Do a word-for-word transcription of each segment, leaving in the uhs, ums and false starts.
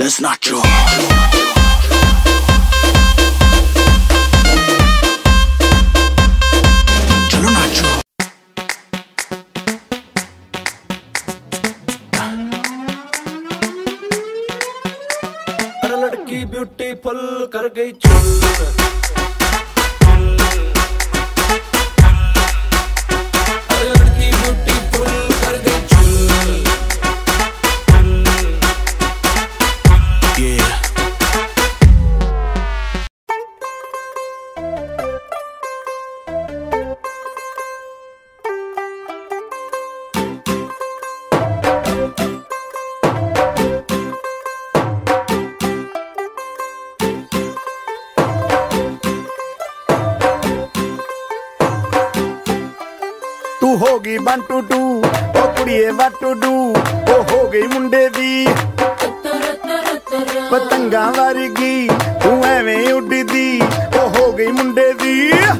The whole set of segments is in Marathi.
Let's nacho. चलो नाचो। अरे लड़की ब्यूटीफुल कर गई चुल। तू होगी वन टू टू ओ कुड़िए वट टू डू ओ हो गई मुंडे दी पतंगा वर्गी तू एवें उड़दी ओ हो गई मुंडे दी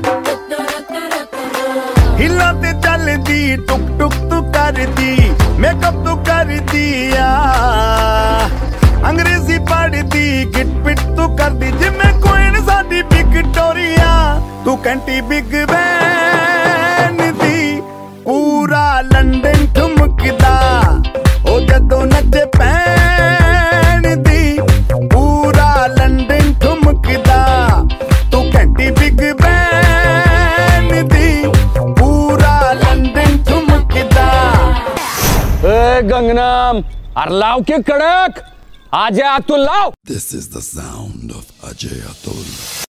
हिला ते चलदी टुक टुक तू करदी मेकअप तू करदी आ अंग्रेजी पढ़दी गिट पिट तू करदी जिमें कोइन साडी विक्टोरिया तू कैंटी बिग बैन दी पूरा लंदन ठुमकदा ओ जदों नचे पैन दी पूरा लंदन ठुमकदा तू घंटी बिग बैन दी पूरा लंदन ठुमकदा। ए गंगनाम अर लाव के कड़क आजा अतुल लाव। This is the sound of Ajay Atul.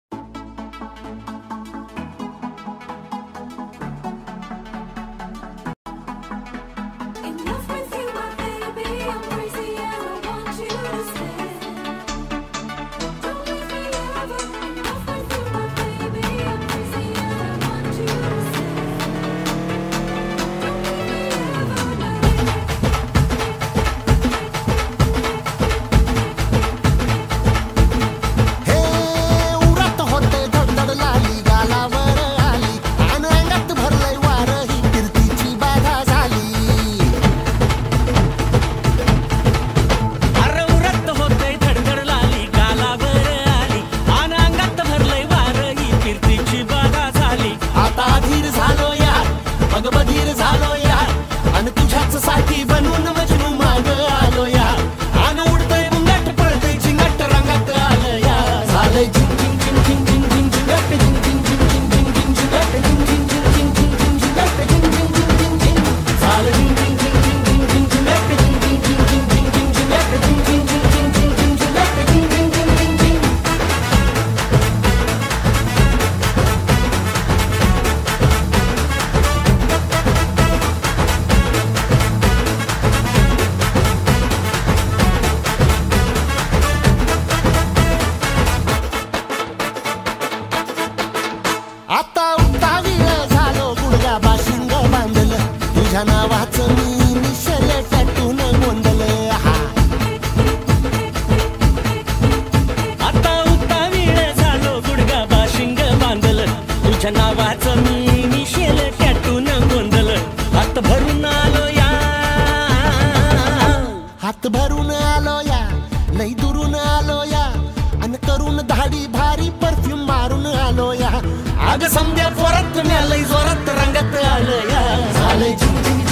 आता उतावी झालो गुडगा बाशिंग बांधलं तुझ्या नावाचं मी निशल टॅटून गोंधलं आता उतावी झालो गुडगा बाशिंग बांधलं तुझ्या नावाचं मी निशल टॅटून गोंधलं हात भरून आलो या हात भरून आलो या लई दुरून आलो या अन करून धाडी भारी परफ्यूम मारून आलो या आग समद्या जोरात लई जोरात रंगात आलं या झाले